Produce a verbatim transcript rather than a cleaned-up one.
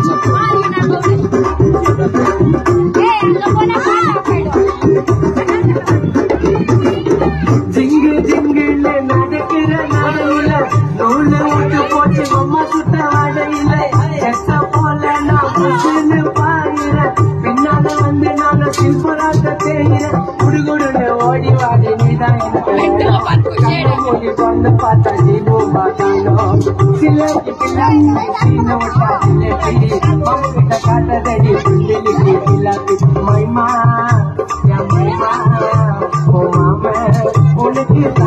जिंग jingle நடக்கிற நாளையில நூலு விட்டு போச்சு பொம்மை சுத்த வாடையில எத்த போல நான் புசுன்னு பாயிறேன் பின்னால வந்து நாங்க சில்பராத்த தேயிறேன் குடுகுடுன்னு ஓடி வாடி நீதான் எனக்கு பொண்ணு பார்த்தா ஜீவோ பார்த்தானோ சிலைக்கு பிள்ளைங்க சீன விட்டா சிலைக்கு மம்மிட்ட காட்டதடி புள்ளிக்கு சிலாக்கு மைமா மைமா ஓ மாம உனக்கு